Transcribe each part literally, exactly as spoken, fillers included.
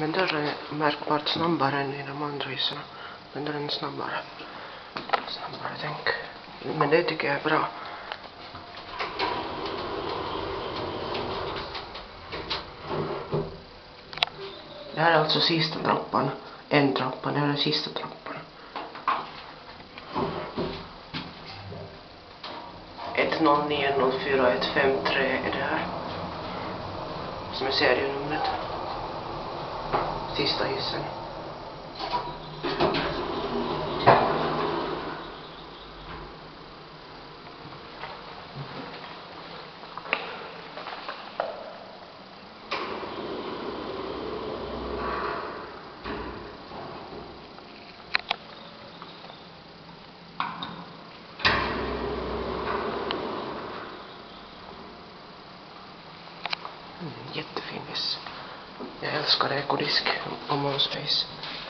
Men dörren är märkbart snabbare än i de andra hissarna. Men den är snabbare. Snabbare, tänk. Men det tycker jag är bra. Det här är alltså sista trappan. En trappa, det här är den sista trappan. ett noll nio noll fyra ett fem tre är det här. Som är serienumret. Sista hissen. Mm, jättefin hiss. Jag älskar ekodisk och Monspace.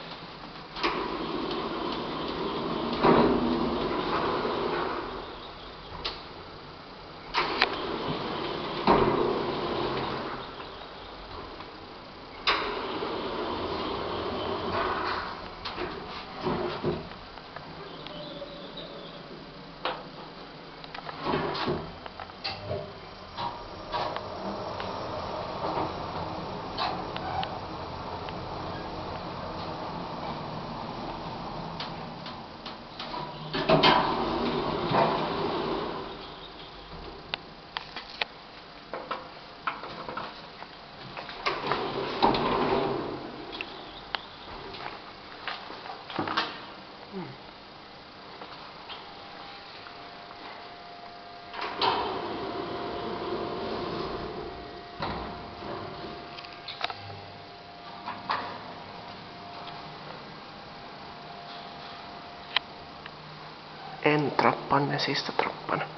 Mm. En trappan, den sista trappan.